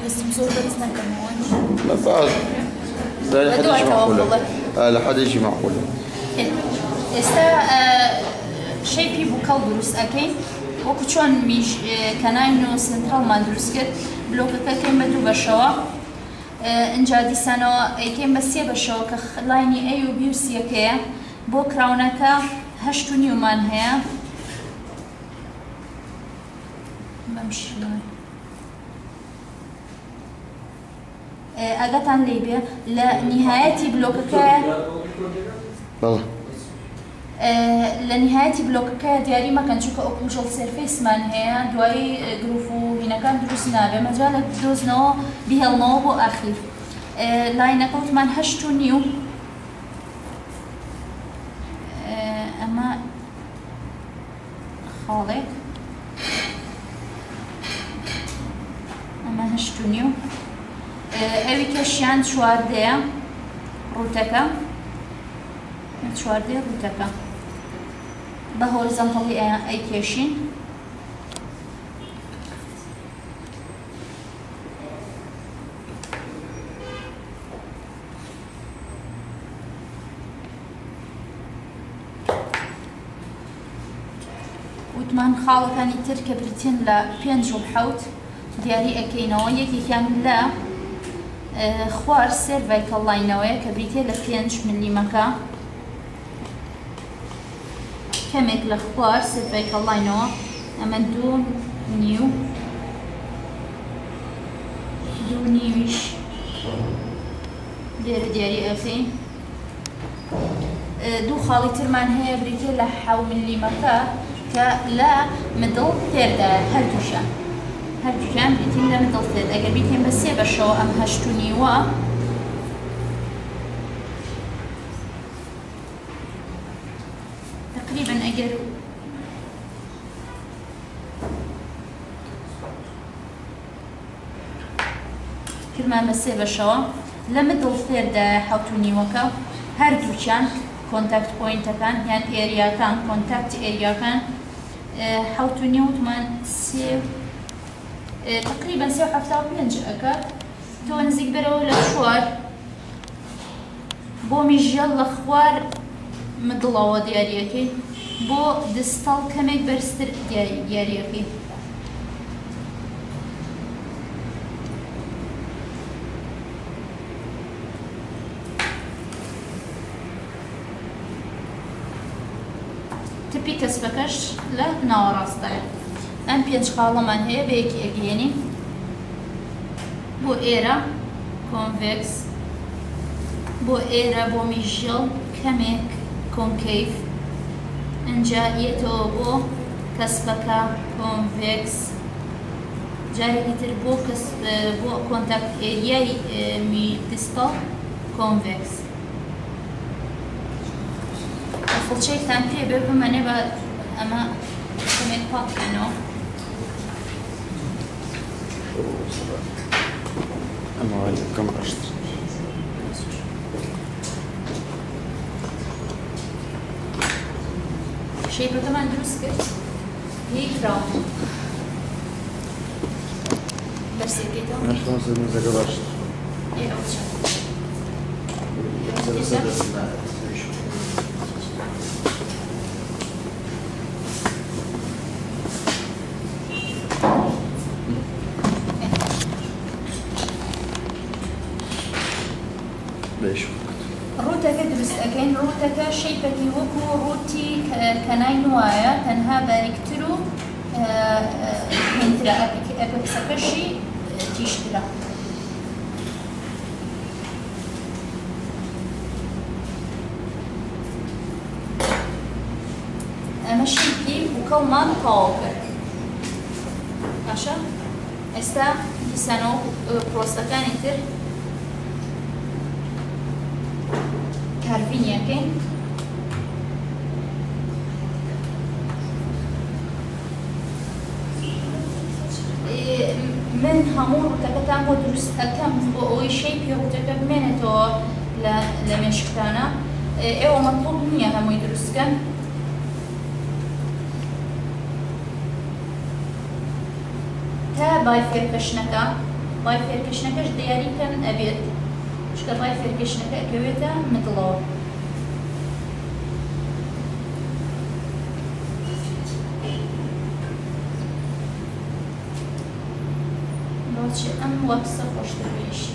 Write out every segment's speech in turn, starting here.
زۆر بەرز نەکەمەوە لحد يجي معقولة. ئێستا شەیپی بووکەڵ دروست ئەەکەین وەکو چۆن میش کەناین و سنترەڵمان دروست کرد بلۆکەکە کەین بە دوو بەشەوە ئینجا دیسانەوە ئەیکەین بە سێ بەشەوە کە لاینی ئەی و بی و سیەکەیە بۆ کراونەکە 8.5 هەیە بەم شێوەیە ئەگەتان لێ بێ لە نیهایەتی بلۆکەکە لە نهایەتی بلۆکەکە دیاری مەکەن چونکە ئۆکلوژەڵ سێرفێسمان هەیە دوایی گروپ و هینەکان دروست نابێ مەجال لە دۆزنەوە بیهێڵمەوە بۆ ئاخیر لاینەکە وتمان 8.5 ئەمە خاڵێک ئەمە 8.5 ئەوی کەشیان چواردەیە ڕوتەکە چواردەیە ڕوتەکە بە هۆریزۆنتەڵی ئەیکێشین وتمان خاڵەکانی تر کە بریتین لە 5 و 7 دیاری ئەەکەینەوە یەکێکیان لە خوار سێرڤایکەڵ لاینەوەیە کە بریتێ لە 5 ملیمەکە کەمێک لە خوار سێرڤایکەڵ لاینەوە ئەمە 2.5 2.5 لێرە دیاری ئەەکەین دوو خاڵی ترمان هەیە بریتێ لە 7 ملیمەکە کە لە مدڵ تێردایە هەردووشە هەردووکیان بریتین لە مدڵ تێر ئەگەر بیتین بە سێ بەشەوە ئەم 8.5 تقریبا ئەگەر کردمان بە سێ بەشەوە لە مدڵ تێردایە 7.5 هەردووکیان کۆنتاکت پۆینتەکان یان ئێریاکان کۆنتاکتی ئێریاکان 7.5 وتمان تقریبا 3.75 ئەکات تۆ نزیک بەرەوە لە خوار بۆ میژەڵ لە خوار مدڵەوە دیاریەکەی بۆ دستەڵ کەمێک بەرزتر دیاریەکەی تپی کەسبەکەش لە ناوەڕاستایە ئەم 5 خاڵەمان هەیە بە یەکی ئەگەێنین بۆ ئێرە کۆنڤێکس بۆ ئێرە بۆ میژەڵ کەمێک کۆنکەیف ئەنجا یێتەوە بۆ کەسبەکە کۆنڤێکس جارێکی تر بۆ کۆنتاکت ئێریای دستەڵ کۆنڤێکس فڵچەیتان پێ بێ بمەنێ بە ئەمە کەمێک پاک بکەنەوە أما كم قشط شەیپەکەمان دروست کرد هی کراوە بەرسێکێتەوە نشتم نزەکە باش ڕوتەکە دروست ئەەکەین ڕوتەکە شەیپەکی وەکو ڕوتی کەنای وایە تەنها باریکتر و هێنترە ئەپەکسەکەشی تیشترە ئەمە شەیپی بووکەڵمان تەواو کرد باشە ئێستا دیسانەوە پرۆستەکانی تر کاربینیەکەین من هەموو ڕوتەکەتان بۆ دروست ئەەکەم بۆ ئەوەی شەیپی ڕوتەکە بمێنێتەوە لە مێشکتانە ئێوە مەطلوب نییە هەمووی دروستکەن تا بای فێرکەشنەکە ڕای فێرکەشنەکەش دیاریکەن ئەبێت چکە ڕای فێرکەشنەکە ئەکەوێتە مدڵەوە. باچی ئەم وەکسە خۆشتر بێشی.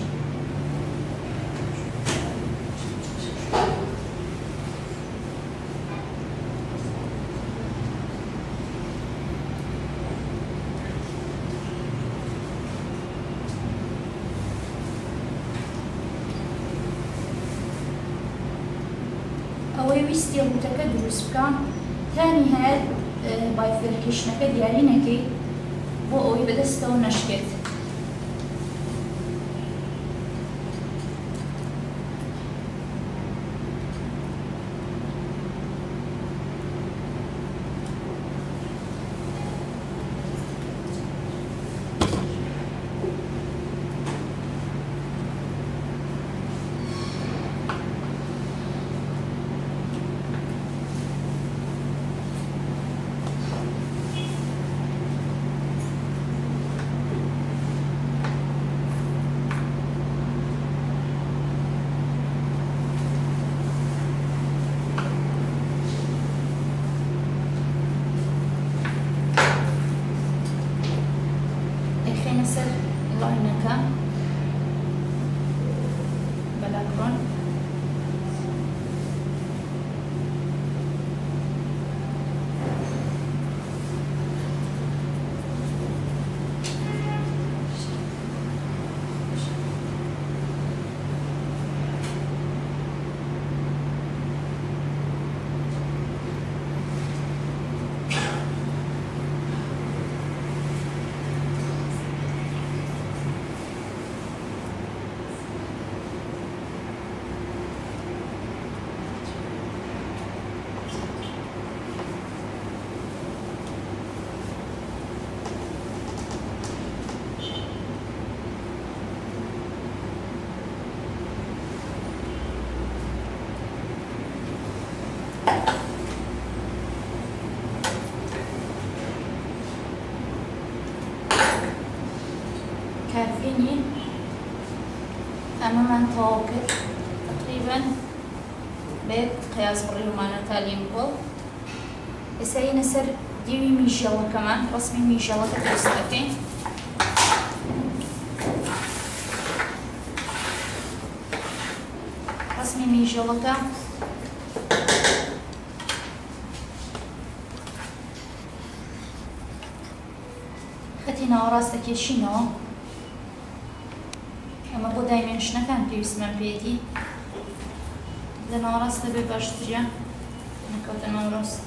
ئەوەی ویستی ڕوتەکە دروست بکە تانی هەیە بای فێرکەشنەکە دیاری نەکەی بۆ ئەوەی بەدەستەوە نەشکێت. سەر لاینەکە بەلاکڕۆن کارفینی ئەمەمان تەواو کرد تقریباً بێت قیاس بڕیومانە تالیم بۆڵ ئێستا یینە سەر دیوی میژەڵەکەمان ڕسمی میژەڵەکە دروست دەکەین. ڕسمی میژەڵەکە خەتی ناوەڕاست دەکێشینەوە. ئەمە بۆ دایمێنشنەکان پێویستمان پێێتی لە ناوەڕاست دەبێ باشترە نەکەوتە ناوەڕاست.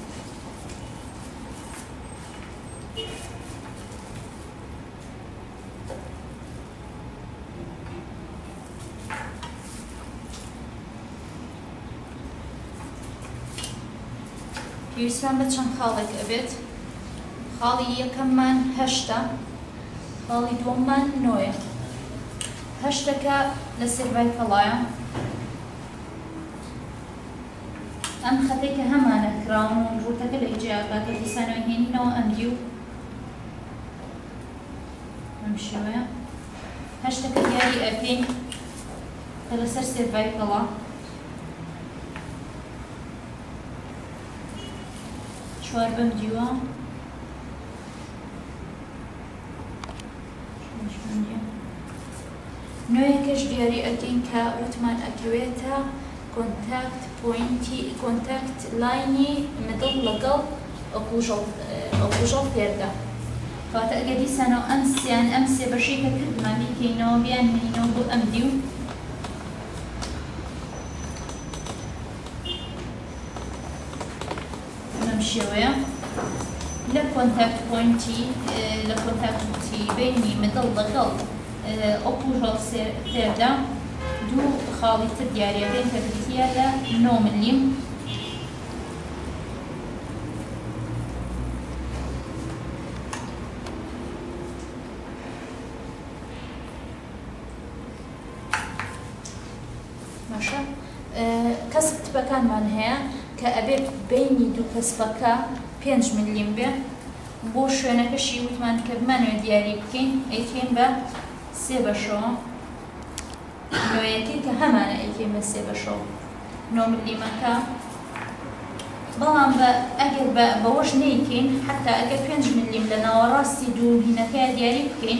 پێویستمان بە چەند خاڵێک ئەبێت. خاڵی یەکەممان 8، خاڵی دووەممان 9. 8ەکە لە سێڤایکەڵایە ئەم خەتێک کە هەمانە کراون و ڕوتەکە لە ئیجاکە دیسانەوەی هێنینەوە ئەمدی و ئەم شێوەیە. 8ەکە دیاری ئەکەین کە لەسەر سێڤایکەڵا 4 بەم دیوە 9ەکەش دیاری ئەکەین کە وتمان ئەکەوێتە کۆنتاکت لاینی مدڵ لەگەڵ ئۆکوژەڵ فێردا. کەواتە ئەگەر دیسانەوە ئەم سێ بەشەی کە کردمان بیکەینەوە بیان هێنینەوە بۆ ئەم دیو ئەم شێوەیە لە کۆنتاکت پۆینتی لە کۆنتاکتی بینی مدڵ لەگەڵ ئۆکوژەڵ فێردا دوو خاڵی تر دیارەکەین کە بریتە لە 9 ملیم. باشە کەسب تپەکانمان هەیە کە ئەبێت بینی دوو کەسبەکە 5 ملیم بێ. بۆ شوێنەکەشی وتمان کە بمانوێت دیاری بکەین ئەیتوێن بە سێ بەشەوە نوێیەکەی کە هەمانە ئەیکەین بە سێ بەشەوە 9 ملیمەکە بەڵام ئەگەر بەوەش نەیکەین حتا ئەگەر 5 ملیم لە ناوەڕاستی دوو هینەکە دیاری بکەین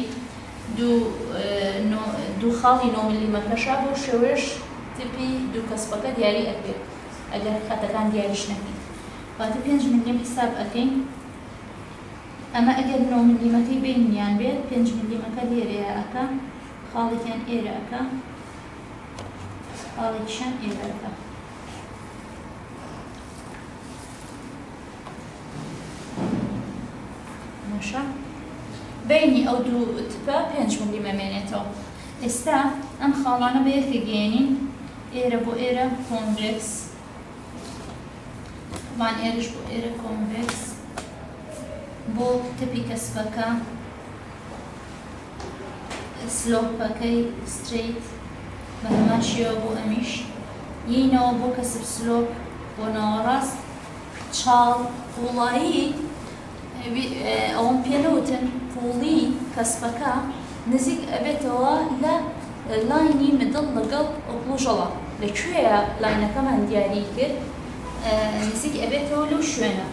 دوو خاڵی 9 ملیمەکەشا بۆ شێوەش تپی دوو کەسبەکە دیاری ئەکرێت ئەگەر خەتەکان دیاریش نەکەین واتە 5 ملیم حساب ئەکەین ئەمە ئەگەر 9 ملیمەکەی بینیان بێت 5 ملیمەکە لێرەیە ئەکە خاڵێکیان ئێرە ئەکە خاڵێکیشان ئێرە ئەکە بینی ئەو دوو تپە 5 ملیمە مێنێتەوە ئێستا ئەم خاڵانە بە یەکێگەێنین ئێرە بۆ ئێرە کۆنڤێکس وان ئێرەش بۆ ئێرە کۆنڤێکس بۆ تپی کەسبەکە سلۆپەکەی ستریت بە هەمان شێوە بۆ ئەمیش یینەوە بۆ کەسب سلۆپ بۆ ناوەڕاست چاڵ وڵایی ئەوم پێنەوتن پوڵی کەسبەکە نزیک ئەبێتەوە لە لاینی مدڵ لەگەڵ ئۆپلۆژەڵە لەکوێیە لاینەکەمان دیاری کرد نزیک ئەبێتەوە لەو شوێنە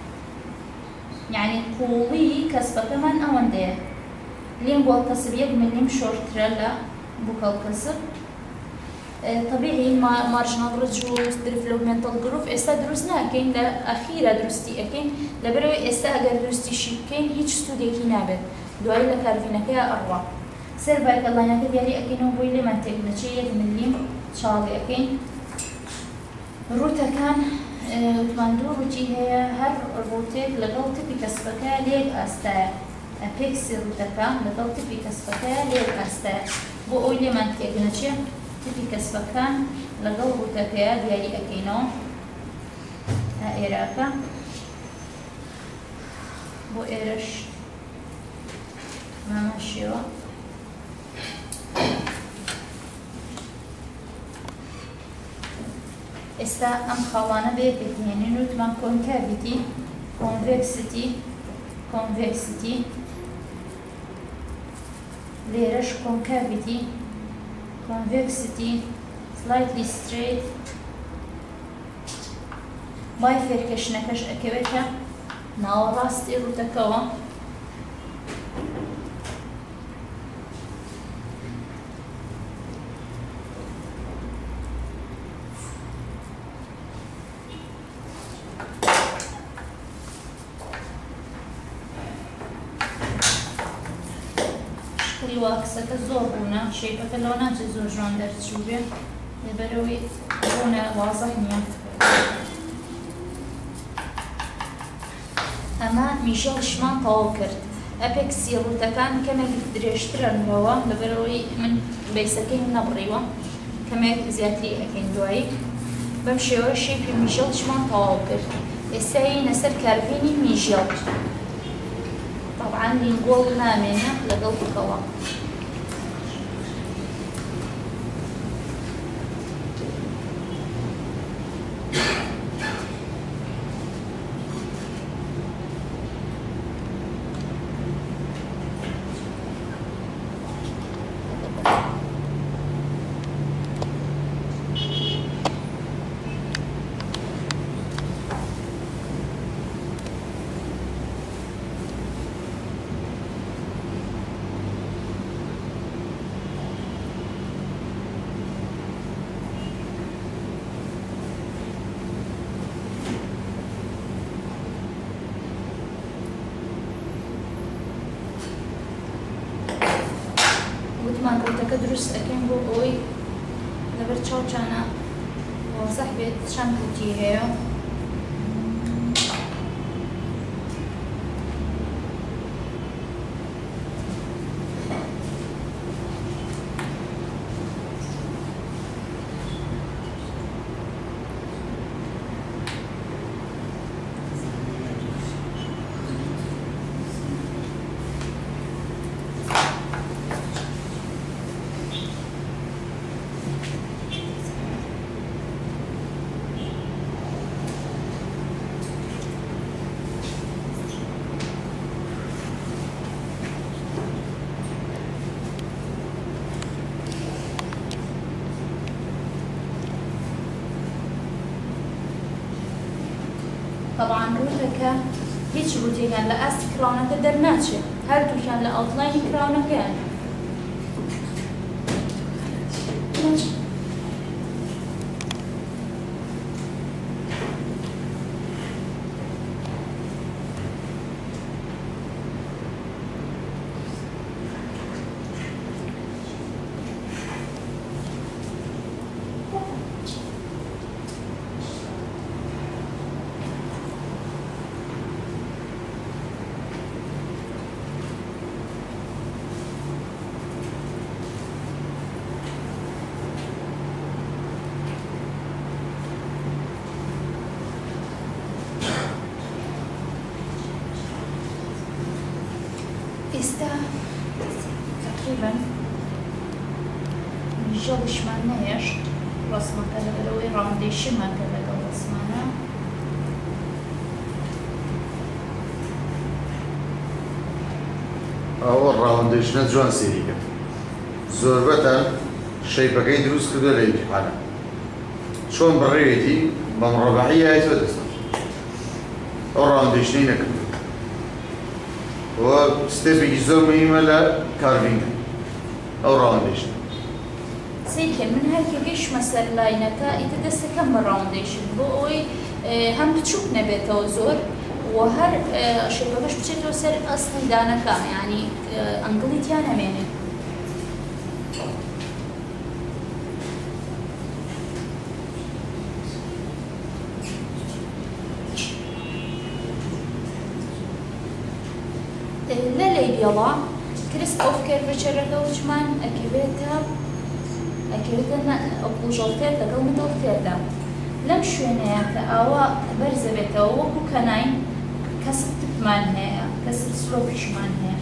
یعنی پوڵی کەسبەکەمان ئەوەندەیە لێم بۆ کەسب 1 ملیم شۆرترە لە بووکەڵ کەسب طبيعي مارجنال رج و ديفلوبمنتال جروف ئێستا دروست ناکەین لە ئەخیرە دروستی ئەەکەین لەبەرەوەی ئێستا ئەگەر دروستیشی بکەین هیچ ستودێکی نابێت دوای لە کارڤینەکەی ئەڕوا سەر باکە لاینەکە دیاری ئەەکەینەوە بۆی لێمان تێک نەچێ 1 ملیم چاڵی ئەەکەین ڕوتەکان وتمان دوو ڕوتی هەیە هەر ڕوتێک لەگەڵ تپی کەسبەکە لێک ئاستایە ئەپێکسی ڕوتەکە لەگەڵ تپی کەسبەکە لێک ئاستایە بۆ ئەوی لێمان تێک نەچێ تپی کەسبەکان لەگەڵ ڕوتەکەیە دیاری ئەەکەینەوە ئێرەکە بۆ ئێرەش مامەشیەوە ئێستا ئەم خاڵانە بەیەکێکهێنین وتمان کۆنکاڤیتی کۆنڤێکسیتی لێرەش کۆنکاڤیتی convexity slightly straight بای فێرکەشنەکەش ئەکەوێتە ناوەڕاستی ڕوتەکەوە واکسەکە زۆر بوونە شەیپەکە لەوە ناچێت زۆر ژوان دەرچوو بێ لەبەرەوەی بوونە وازەح نییە ئەمە میژەڵشمان تەواو کرد ئەپێکسی ڕوتەکان کەمێک درێژترەنەوە لەبەرەوەی من بەیسەکەی نەبڕیوە کەمێک زیاتری ئەەکەین دوایی بەم شێوە شەیپی میژەڵشمان تەواو کرد ئێستا یینە سەر کارڤینی میژەڵ طبعا لینگۆڵ نامێنە لەگەڵ بکەوە وتمان ڕوتەکە دروست ئەەکەین بۆ ئەوەی لەبەر چاوچانە وازەح بێت چەند ڕوتی هەیە کە هیچ ڕوتێکیان لە ئاستی کراونەکە دەرناچێت هەردووکیان لە ئاوتلاینی کراونەکەیان ئێستا تقریبا ژەڵشمان نەهێشت ڕسمەکە لەبەرەوەی ڕاوندێشنمانکە لەگەڵ ڕسمانە ئەوە ڕاوندێشنە جوان سێری کرد زۆربەتەن شەیپەکەی دروست کردووە لە ئیمتیحانە چۆن بەڕێوێتی بەم ڕەباحی هاتووە دەست ئەو ڕاوندێشنەی نەکردو وە ستێپێکی زۆر مهمە لە کارڤینگە ئەو ڕاوندێشنە سیکن من هەرکێکیشمە سەر لاینەکە ئیتر دەستەکەم بە ڕاوندێشن بۆ ئەوەی هەم بچووک نەبێتەوە زۆر و هەر شێپەکەش بچێتەوە سەر ئەسڵی دانەکە یعنی ئەنگڵی تیان نەمێنێت لە لەیبیڵا کرست ئۆف کێرڤچەرەکە وچمان ئەکەوێتە ئۆپڵژەڵتێر لەگەڵ مدڵتێردا لەم شوێنەیە کە ئاوا بەرزە بێتەوە وەکو کەناین کەسب تپمان هەیە کەسب سلۆپیشمان هەیە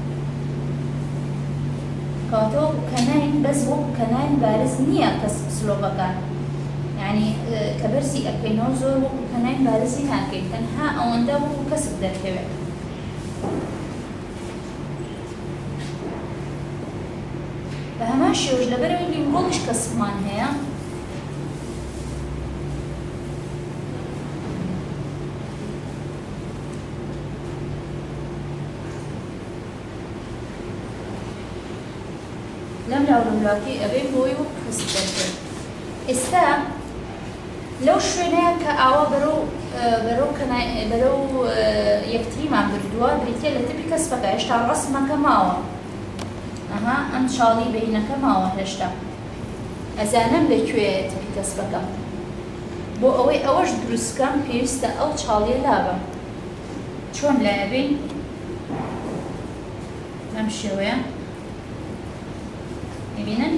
کەواتە وەکو کەناین بەس وەکو کەناین بارز نییە کەسب سلۆپەکان یعنی کە بەرزی ئەکەینەوە زۆر وەکو کەناین بارزی ناکەین تەنها ئەوەندە وەکو کەسب دەرکەوێت بە هەمان شێوەش لەبەرەوەی لیمبۆڵیش کەسبمان هەیە لەم لاولەولاکەی ئەبێ بۆی وەک کەسب دەرکەوێت ئێستا لەو شوێنەیە کە ئاوا بەرەو یەکتریمان بردووە بریتە لە تپی کەسبەکە هێشتا ڕەسمەکە ماوە ئەم چاڵی بینەکە ماوە هێشتا ئەزانم لەکوێیە تپی کەسبەکە بۆ ئەوەی ئەوەش دروستکەم پێویستە ئەو چاڵیە لابە چۆن لایەبین ئەم شێوەیە میبینن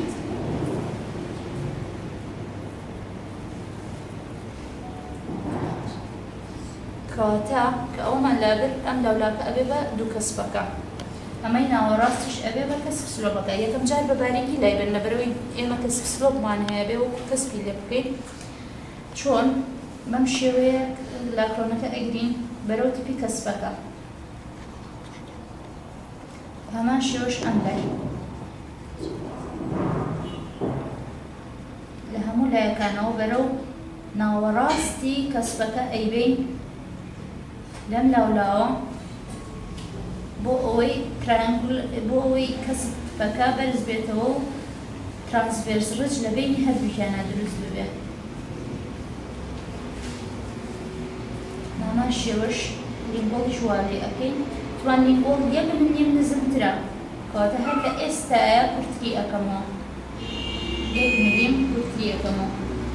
کەواتە کە ئەومان لابر ئەم لەولاکە ئەبێ بە دوو کەسبەکە ئەمەی ناوەڕاستیش ئەبێ بە کەسب سلۆپەکە یەکەم جار بە باریکی لایبن لەبەرەوەی ئێمە کەسب سلۆپمان هەیە بێ وەکو کەسبی لێ بکەین چۆن بەم شێوەیە لاکڕۆنەکە ئەگرین بەرەو تپی کەسبەکە هەمان شێوەش ئەم لای لە هەموو لایەکانەوە بەرەو ناوەڕاستی کەسبەکە ئەیبین لەم لاولاوە بۆ ئەوەی کەسبەکە بەرز بێتەوە و ترانسڤێرس ڕج لە بینی هەردووکیانە دروست ببێت هەمان شێوەش لیمبۆڵی ژوالێ ئەەکەین توان لیمبۆڵ یەک ملیم نزمترە کەواتە هەر لە ئێستایە کورتری ئەەکەمەوە 1 ملیم کورتری ئەەکەمەوە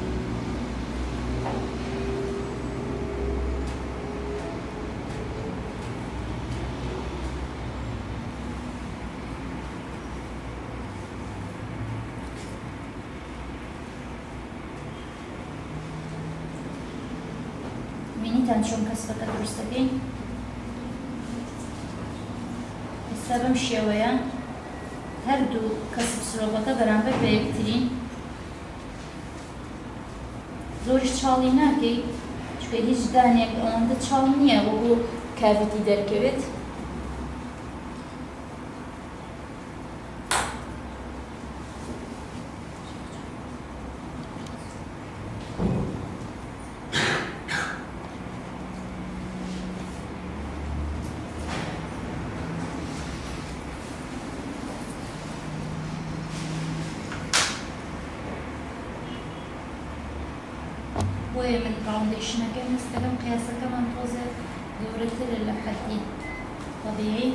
مینیتان چۆن کەسبەکە دروست دەکەین ئێستا بەم شێوەیە هەردوو کەسب سلۆپەکە بەرامبەر بە یەکترین زۆریش چاڵی ناکەی چکە هیچ دانێک ئەوەندە چاڵ نییە بۆ کاڤیتی دەرکەوێت بۆیە من ڕاوندێشنەکەی مستەکەم قیاسەکەمان تۆزە گەورەترە لە حەدی طبیعی.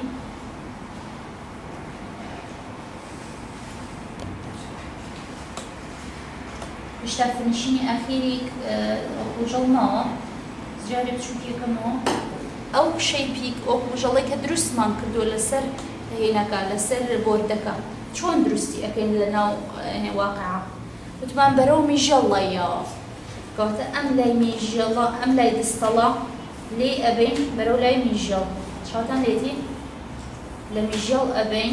هێشتا فنیشینی ئاخیری ئۆکڵوژەڵ ماوە جارێ بچووکێکەمەوە ئەو شەیپی ئۆکڵوژەڵی کە دروستمان کردو لەسەر هێنەکە لەسەر بۆردەکە چۆن دروستی ئەەکەین لە ناو واقعە وتمان بەرەو میژەڵڵایەوە کەواتە ئەم لای میژەڵە ئەم لای دستەڵە لێ ئەبین بەرەو لای میژەڵ چاوتان لێتی لە میژەڵ ئەبین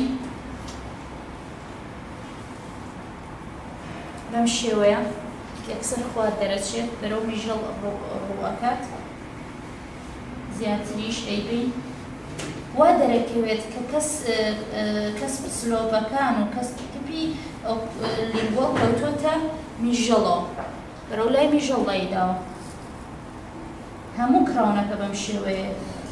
بەم شێوەیە یەکسەر خوارد دەرەچێت بەرەو میژەڵ ڕوئەکات زیاتریش ئەیبین وا دەرەکەوێت کە کەس سلۆڤەکان و کەس تپی لیمبۆ کەوتۆتە میژەڵەوە بەرەو لای میژەڵڵای داوە هەموو کراونەکە بەم شێوەیە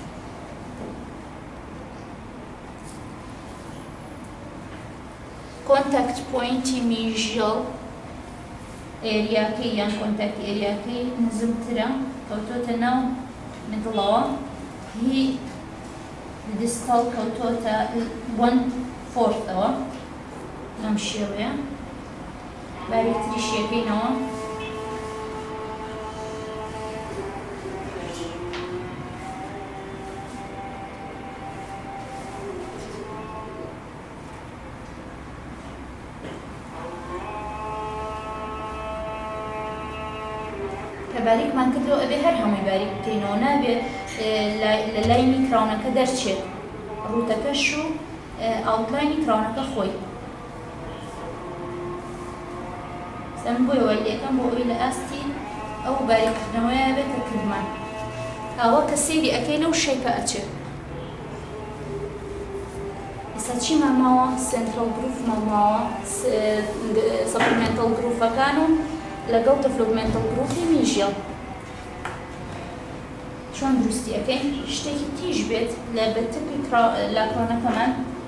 کۆنتاکت پۆینتی میژەڵ ئێریاکەی یان کۆنتاکت ئێریاکەی نزمترە کەوتۆتە ناو مدڵەوە هی دستەڵ کەوتۆتە 1/4ەوە ئەم شێوەیە باری تریشیەکەینەوە باریکمان کردەوە ئەبێ هەر هەمووی باریک بکەینەوە نابێت لە لاینی کراونەکە دەرچێت ڕوتەکەش و ئاوتلاینی کراونەکە خۆی سەم بۆی وەلیەکەم بۆ ئەوی لە ئاستی ئەو باریکردنەوەیە بێتە کردمان ئاوا کە سەیری ئەەکەینە و شەیپە ئەچێت ئێستا چیمان ماوە سنترال گروفمان ماوە سەپلیمنتال گروفەکان و لەگەڵ دەڤلۆپمنتال گروپی میژەڵ چۆن دروستی ئەەکەین شتێکی تیژ بێت لە بەتپی لاکرۆنەکەمان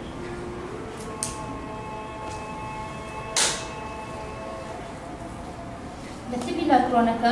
بەتپی لاکرۆنەکە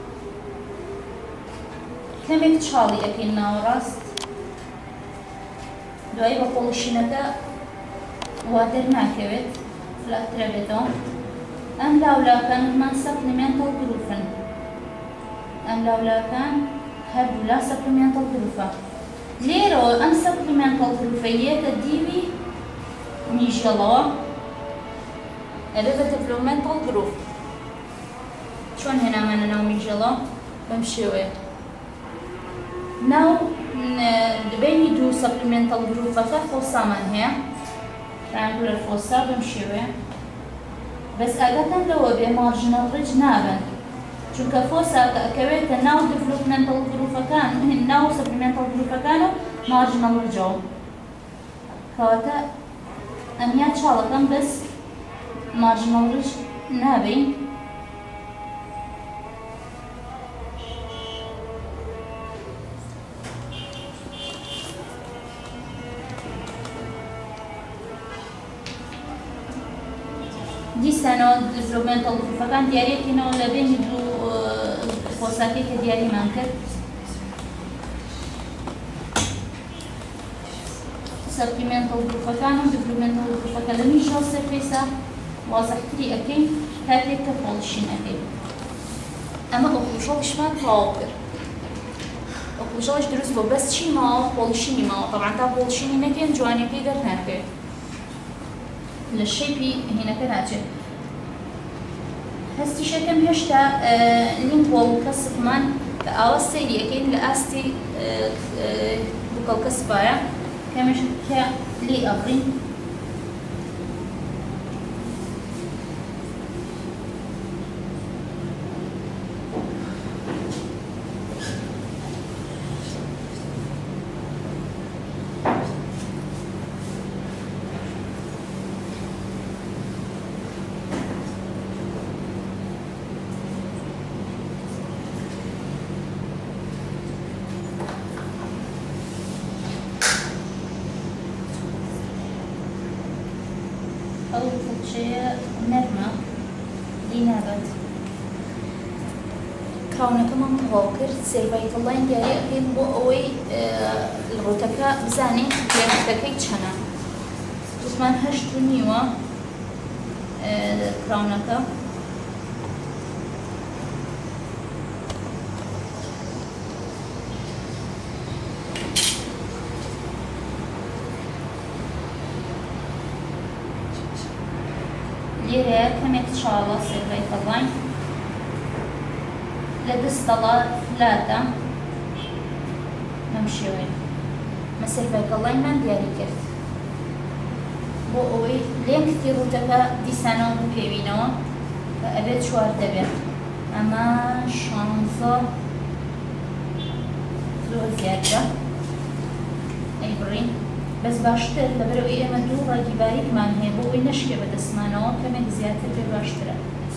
کەمێک چاڵی ئەەکەین ناوەڕاست دوایی بە پۆڵشینەکە وا دەرناکەوێت فلاترە بێتەوە ئەم لاولاکان من سەپلیمنتال گروفن ئەم لاولاکان هەردوو لا سەپلیمنتال گروفە لێرەوە ئەم سەپلیمنتال گروفەیەکە دیوی میژەڵەوە ئەبێ بە دەڤلۆپمنتال گروف چۆن هێنامانە ناو میژەڵە بەم شێوەیە ناو بینی دوو سەپلیمنتال گروفەکە فۆسامان هەیە ترانگولەر فۆسا بەم شێوەیە بەس ئاگاتان لەوە بێ مارژنەڵ ڕج نابن چونکە فۆساکە ئەکەوێتە ناو دەڤلۆپمنتال گروفەکان ناو سەپلیمنتال گروفەکان و مارژنەڵ ڕجەوە کەواتە ئەمیا چاڵەکەم بەس مارژنەڵ ڕج نابین دیسانەوە دەڤلۆپمنتال گروفەکان دیاریەکەینەوە لە بینی دوو فۆساکەی کە دیاریمان کرد سەپلیمنتال گروفەکان و دەڤلۆپمنتال گروفەکە لە میژەڵ سەرفێسە وازەحتری ئەەکەین کاتێک کە پۆڵشین ئەەکەین ئەمە ئۆکڵوژەڵیشمان تەواو کرد ئۆکڵوژەڵیش دروست بۆ بەس چی ماوە پۆڵشینی ماوە تەبعاً تا پۆڵشینی نەکەین جوانیەکەی دەرناکەوێت لە شەیپی هێنەکە ناچێت هەستیشەکەم هێشتا لیمبۆڵ کەسبمان کە ئاوا سەیری ئەەکەین لە ئاستی بووکەڵکە سپایە کەمێش کە لێ ئەبڕین ئەو فڵچەیە نەرمە لی نابێت کراونەکەمان تەواو کرد سێڤایتەڵ لاین دیارە ئەکەین بۆ ئەوەی ڕوتەکە بزانێت لێنەکەی چەنە وتمان 8.5 کراونەکە لێرەیە کەمێک چاڵە سێڤایتەڵ لاین لە دەستەڵە فلاتە لەم شێوەیە مە سێڤایتەڵ لاینمان دیاری کرد بۆ ئەوەی لێنگتی ڕوتەکە دیسانەوە بپێوینەوە کە ئەبێت 4 دەبێت ئەمە 16 زۆر زیادە ئەیبڕین بەس باشتر لەبەرەوەی ئێمە دوو ڕاگی باریکمان هەیە بۆ ئەوەی نەشکێ بە دەستمانەوە کەمێک زیاتر پێ باشترە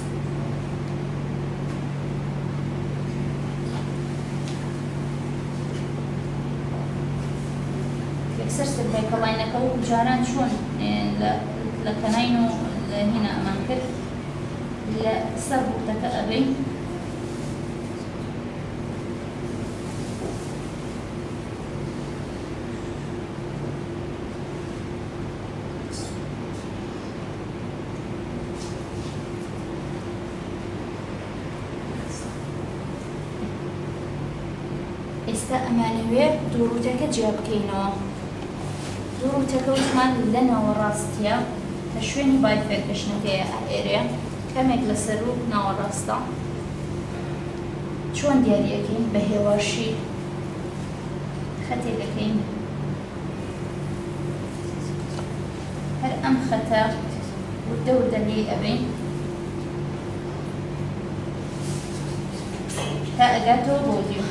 یەکسەر سێڤایتەڵ لاینەکە و جاران چۆن لە کەناین و لە هینە ئەمان کرد لە سەر ڕوتەکە ئەبەی ئێستا ئەمانەوێ دوو ڕوتەکە جیا بکەینەوە دوو ڕوتەکە وتمان لە ناوەڕاستیە لە شوێنی بایفێرکەشنەکەیە ئێرەیە کەمێک لەسەر و ناوەڕاستە چۆن دیاریەکەین بە هێواشی خەتێکەکەین هەر ئەم خەتە وردە وردە لێ ئەبین تا ئەگاتەوە بۆ دیو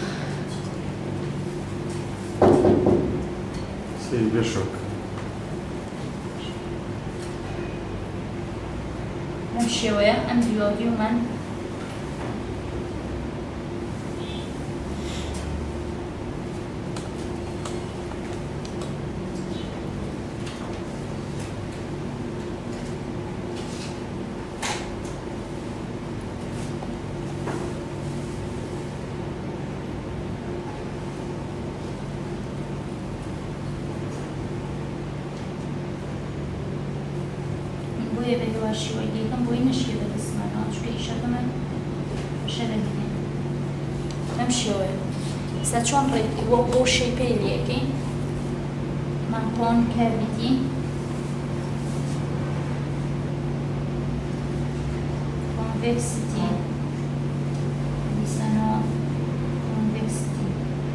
بشوك لەم شێوەیە ئەم دیوەگیومان بۆیە بە هێواشی وەی دیکەم بۆی نەشکێ بە دەستمانەوە چونکە ئیشەکەمان بەشە دەبینێت لەم شێوەیە ئێستا چۆن ڕێکی بۆ شەیپەی لێەکەین مانتۆن کاڤیتی کۆنڤێکسیتی دیسانەوە کۆنڤێکسیتی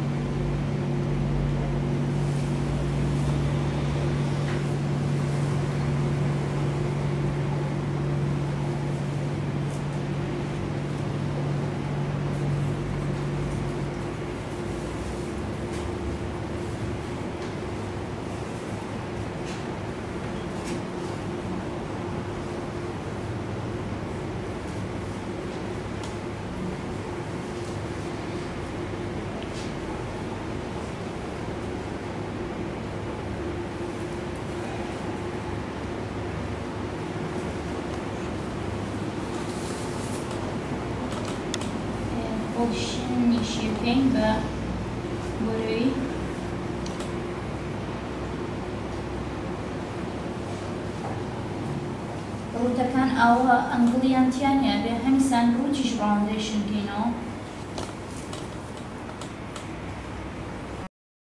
نیشیەکەین بە بۆرەوەی ڕوتەکان ئاوە ئەنگڵیان تیانە بێ هەمیسان ڕوتیش ڕاوندێشن بکەینەوە